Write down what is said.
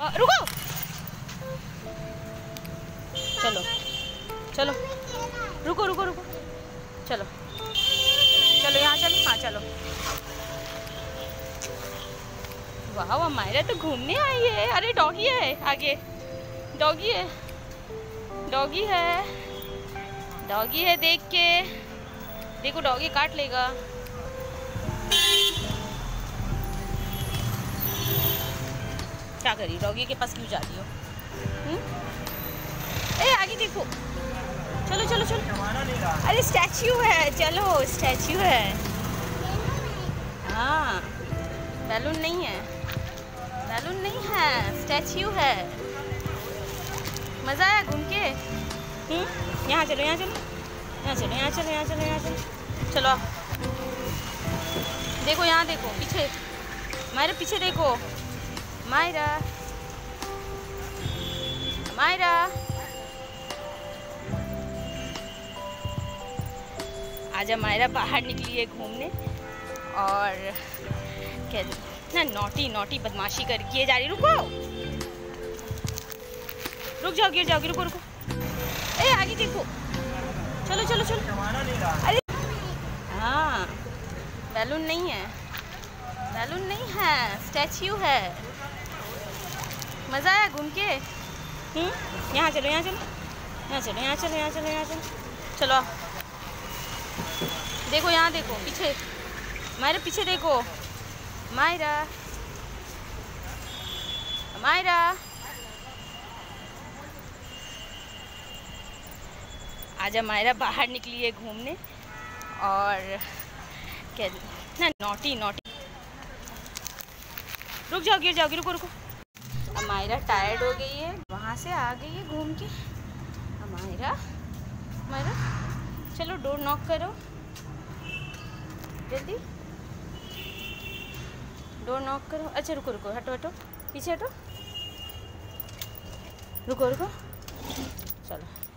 रुको, चलो चलो, रुको रुको रुको, चलो चलो यहाँ चलो, हाँ चलो। वाह मायरा तो घूमने आई है। अरे डॉगी है आगे, डॉगी है, डॉगी है, डॉगी है, देख के देखो, डॉगी काट लेगा। क्या करी, डॉगी के पास क्यों जा रही हो? ए आगे देखो, चलो चलो चलो। अरे स्टैच्यू है, चलो स्टैच्यू है। हाँ बैलून नहीं है, बैलून नहीं है, स्टैच्यू है। मज़ा आया घूम के? यहाँ चलो, यहाँ चलो, यहाँ चलो, यहाँ चलो, यहाँ चलो, यहाँ चलो, चलो। देखो यहाँ देखो, पीछे मायरा, पीछे देखो मायरा, मायरा। आजा मायरा, बाहर निकली है घूमने और क्या ना नोटी नोटी बदमाशी कर किए जा रही। रुको, रुक जाओ, गिर जाओगी, रुको रुको। ए आगे देखो, चलो चलो चलो। अरे हाँ बैलून नहीं है, बैलून नहीं है, स्टैच्यू है। मज़ा आया घूम के? यहाँ चलो, यहाँ चलो, यहाँ चलो, यहाँ चलो, यहाँ चलो, यहाँ चलो, चलो। देखो यहाँ देखो, पीछे मायरा, पीछे देखो मायरा, मायरा। आजा मायरा, बाहर निकली है घूमने और क्या ना नोटी नोटी। रुक जाओ, गिर जाओगी, रुको रुको। अब मायरा टायर्ड हो गई है, वहाँ से आ गई है घूम के। अब मायरा, मायरा चलो डोर नॉक करो जल्दी, डोर नॉक करो। अच्छा रुको रुको, हटो हटो, पीछे हटो, रुको रुको, चलो।